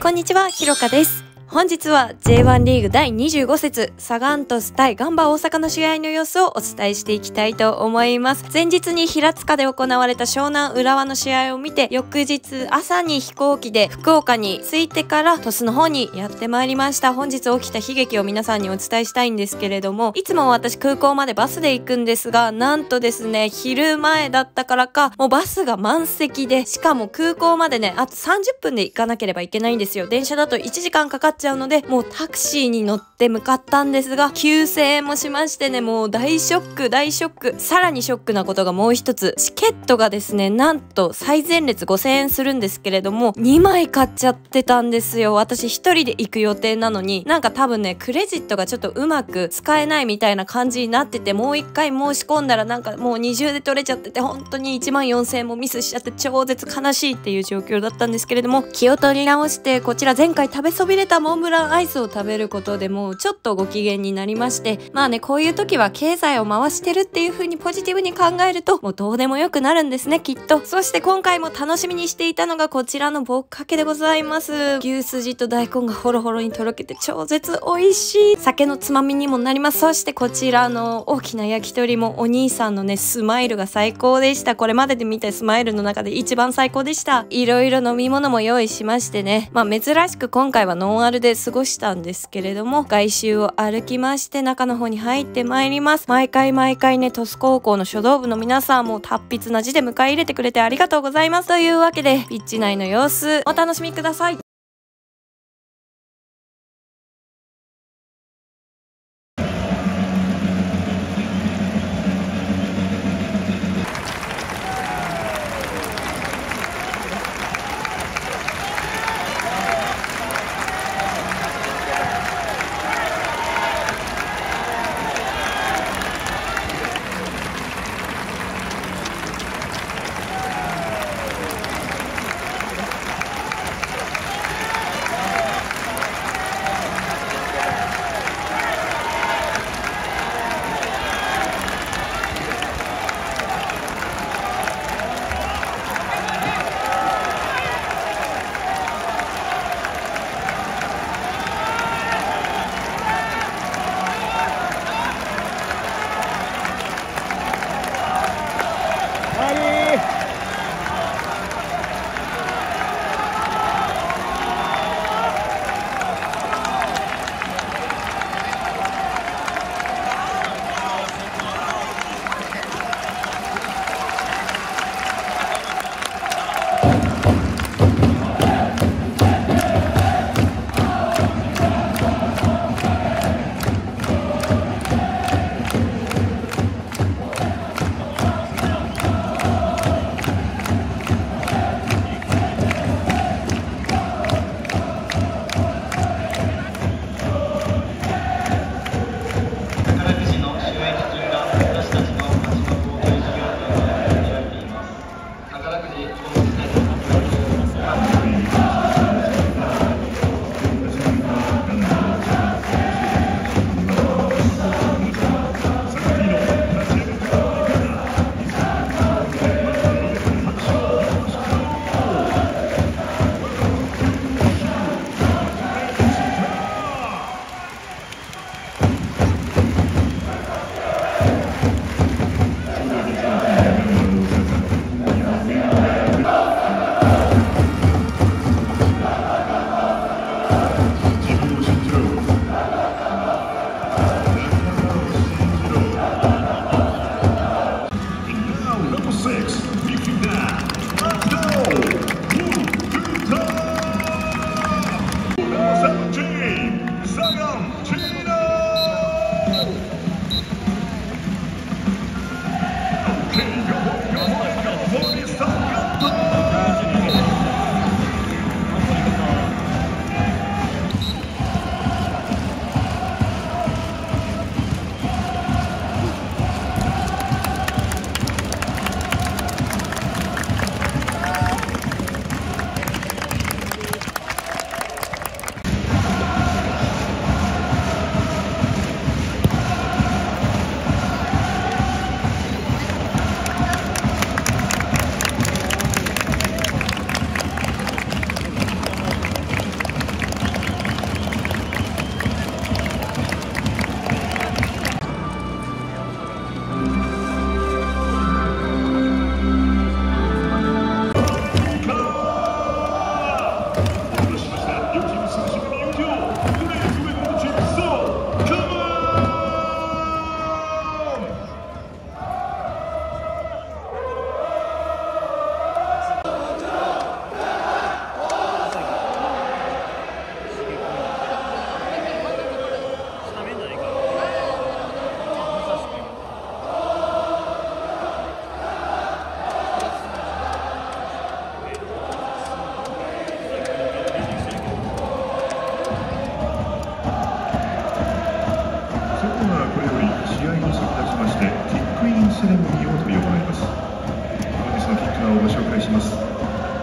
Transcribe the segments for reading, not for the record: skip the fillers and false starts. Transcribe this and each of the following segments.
こんにちは、ひろかです。本日は J1 リーグ第25節サガン鳥栖対ガンバ大阪の試合の様子をお伝えしていきたいと思います。前日に平塚で行われた湘南浦和の試合を見て、翌日朝に飛行機で福岡に着いてから鳥栖の方にやってまいりました。本日起きた悲劇を皆さんにお伝えしたいんですけれども、いつも私空港までバスで行くんですが、なんとですね、昼前だったからかもうバスが満席で、しかも空港までねあと30分で行かなければいけないんですよ。電車だと1時間かかっちゃうので、もうタクシーに乗って向かったんですが、9000円もしましてね、もう大ショック。さらにショックなことがもう一つ、チケットがですね、なんと最前列5000円するんですけれども、2枚買っちゃってたんですよ。私一人で行く予定なのに、なんか多分ねクレジットがちょっとうまく使えないみたいな感じになってて、もう一回申し込んだらなんかもう二重で取れちゃってて、本当に1万4000円もミスしちゃって超絶悲しいっていう状況だったんですけれども、気を取り直して、こちら前回食べそびれたモンブランアイスを食べることでもうちょっとご機嫌になりまして、まあね、こういう時は経済を回してるっていう風にポジティブに考えるともうどうでもよくなるんですね、きっと。そして今回も楽しみにしていたのがこちらのぼっかけでございます。牛すじと大根がホロホロにとろけて超絶美味しい酒のつまみにもなります。そしてこちらの大きな焼き鳥もお兄さんのねスマイルが最高でした。これまでで見たスマイルの中で一番最高でした。いろいろ飲み物も用意しましてね、まあ珍しく今回はノンアルで過ごしたんですけれども、外周を歩きまして中の方に入ってまいります。毎回ね鳥栖高校の書道部の皆さんも達筆な字で迎え入れてくれてありがとうございます。というわけでピッチ内の様子お楽しみください。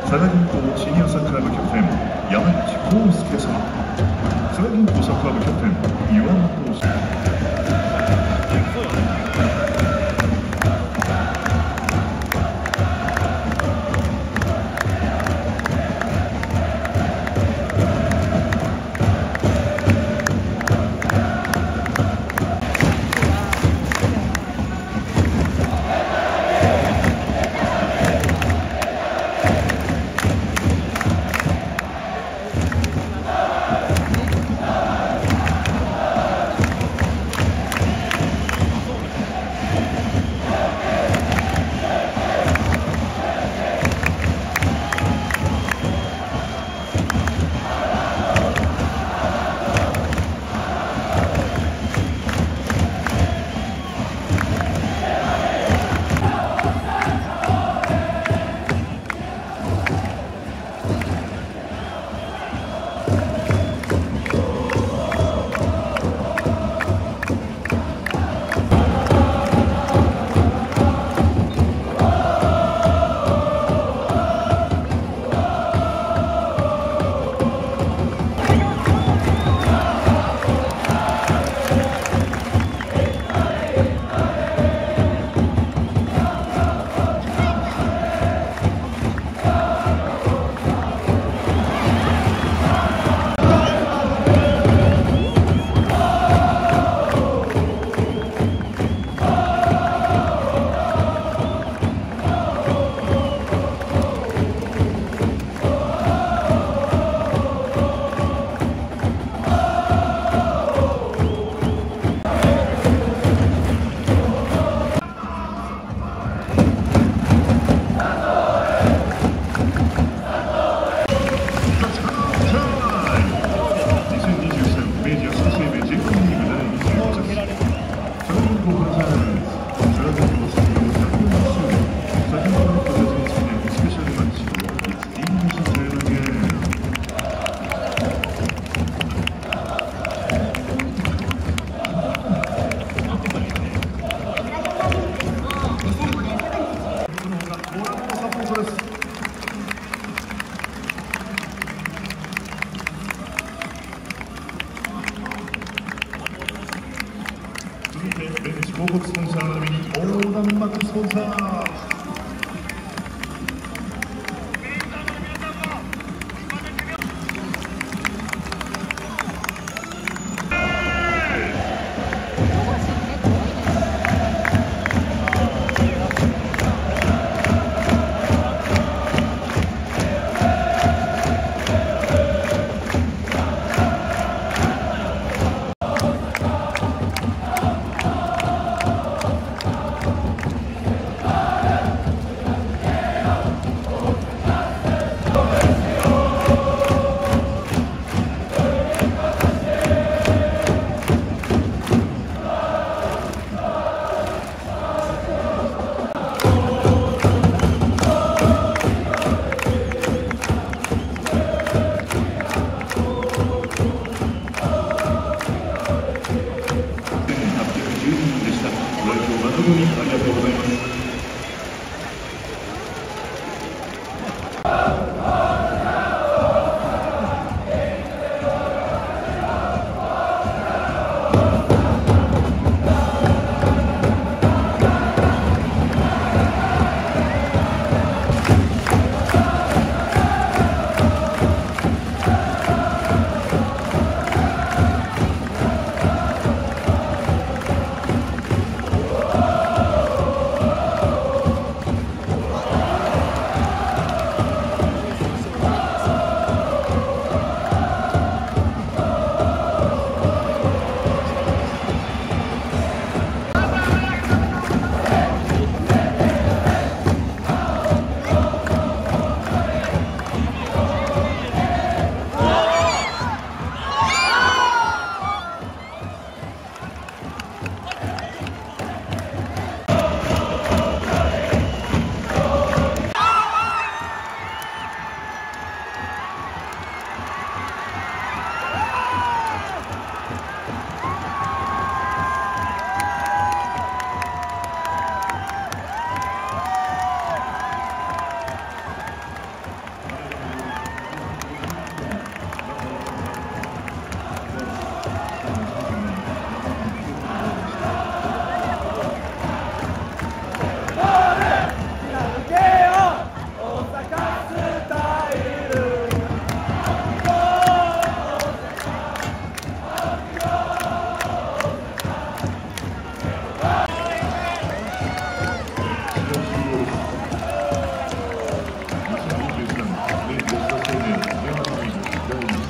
佐賀銀行シニアサッカー部キャプテン山口康介様、佐賀銀行サッカー部キャプテン岩本氏。広告スポンサーのために横断幕スポンサー。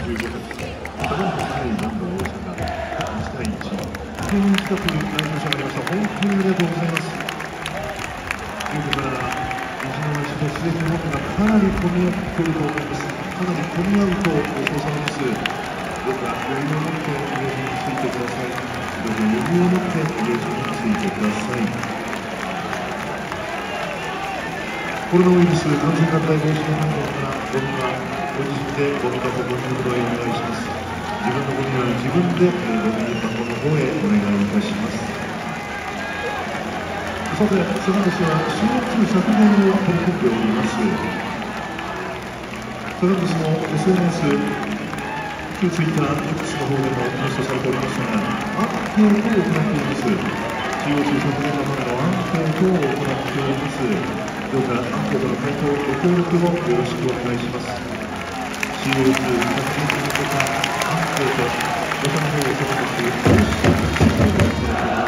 25節、サガン鳥栖対ガンバ大阪、1対1。非常に近く来場者がありました。本当にありがとうございます。ここから虹の足のすでに僕がかなり混み合っていると思います。かなり混み合うと予想されます。どうか余裕を持ってイメージについてください。どうか余裕を持ってイメージについてください。コロナウイルス感染拡大防止の観点からゴミはご自身でゴミ箱ご入袋へお願いします。自分のゴミは自分でゴミ箱の方へお願いいたします。さて、サガン鳥栖は CO2 削減を取り組んでおります。サガン鳥栖の SNS、旧 Twitter、X の方でもポストされておりますが、アンケートを行っています。CO2 削減のためのアンケートを行っております。どうかアンケートの回答、ご協力をよろしくお願いします。CO2 削減に向けたアンケート、ボタンの方を設置して、公式ツイッターを行っています。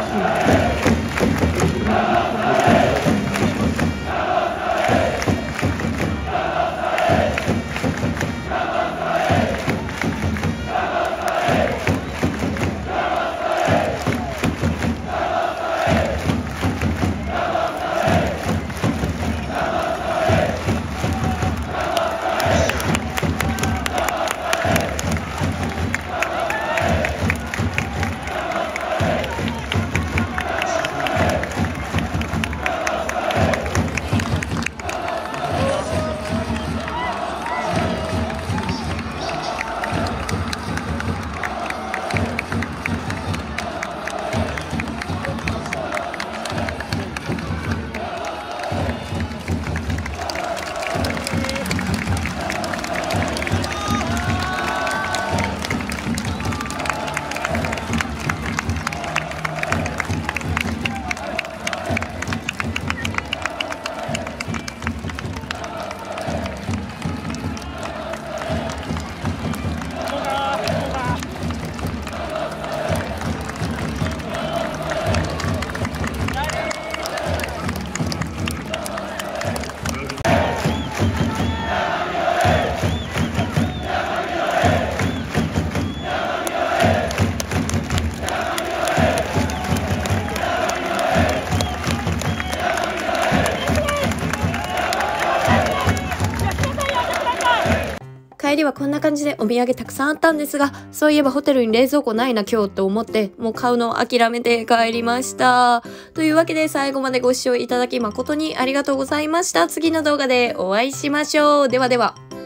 帰りはこんな感じでお土産たくさんあったんですが、そういえばホテルに冷蔵庫ないな今日と思って、もう買うのを諦めて帰りました。というわけで最後までご視聴いただき誠にありがとうございました。次の動画でお会いしましょう。ではでは。